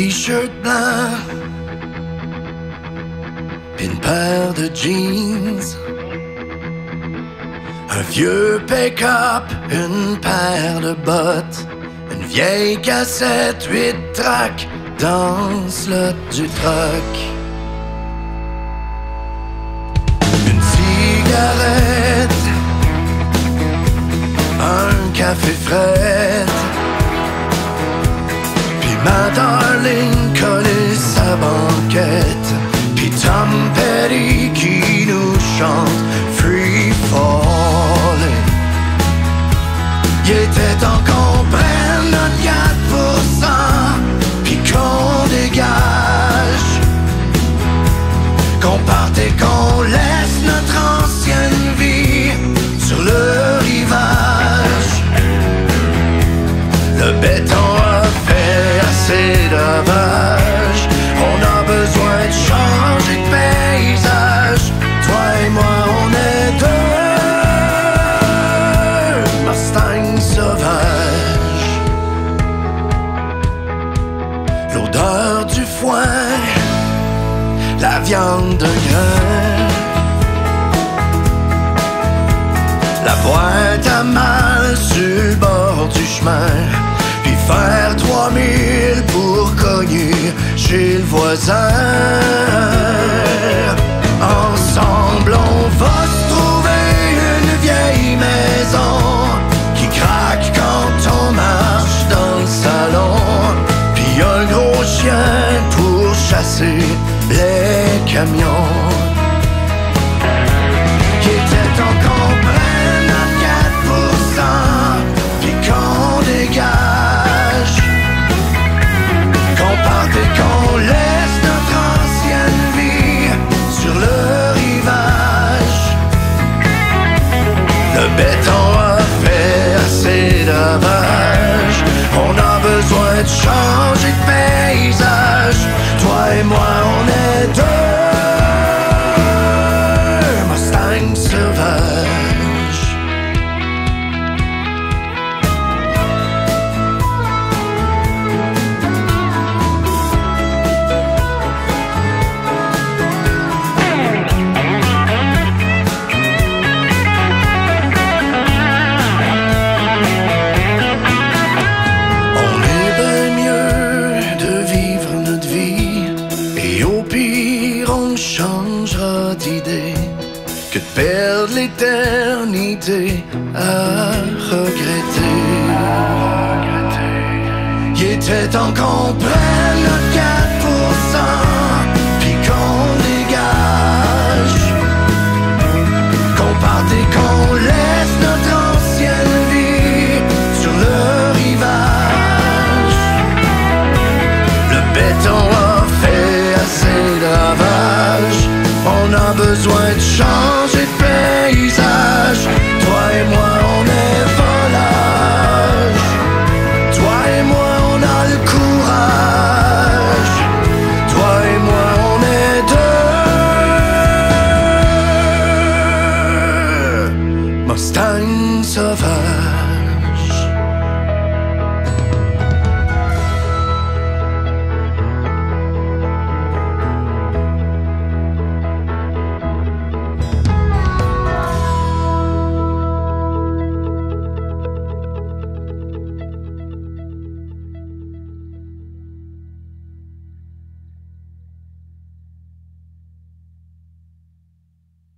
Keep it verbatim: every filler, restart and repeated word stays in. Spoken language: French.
t-shirt blanc, pis une paire de jeans, un vieux pick-up, une paire de bottes, une vieille cassette, huit tracks dans le slot du truck. Une cigarette, un café frais, puis ma darling collait sa banquette, puis Tom Petty qui nous chante Free Falling. Il était temps qu'on prenne notre quatre pour cent, puis qu'on dégage, qu'on parte et qu'on laisse notre ancienne vie sur le rivage. Le béton a fait assez d'avages, on a besoin de changer de paysage. Toi et moi on est deux Mustangs sauvages. L'odeur du foin, la viande de grain, la boîte à mal sur le bord du chemin, puis faire trois mille pour cogner chez le voisin. Ensemble on va se trouver une vieille maison qui craque quand on marche dans le salon, puis un gros chien pour chasser les camions. Qui était temps qu'on prenne notre quatre pour cent, puis qu'on dégage, qu'on parte et qu'on laisse notre ancienne vie sur le rivage. Le béton a fait assez d'avages, on a besoin de changer de paysage. Toi et moi on est deux Mustangs sauvages. On est bien mieux de vivre notre vie, et au pire on changera d'idée, que de perdre l'éternité à regretter. Il était temps qu'on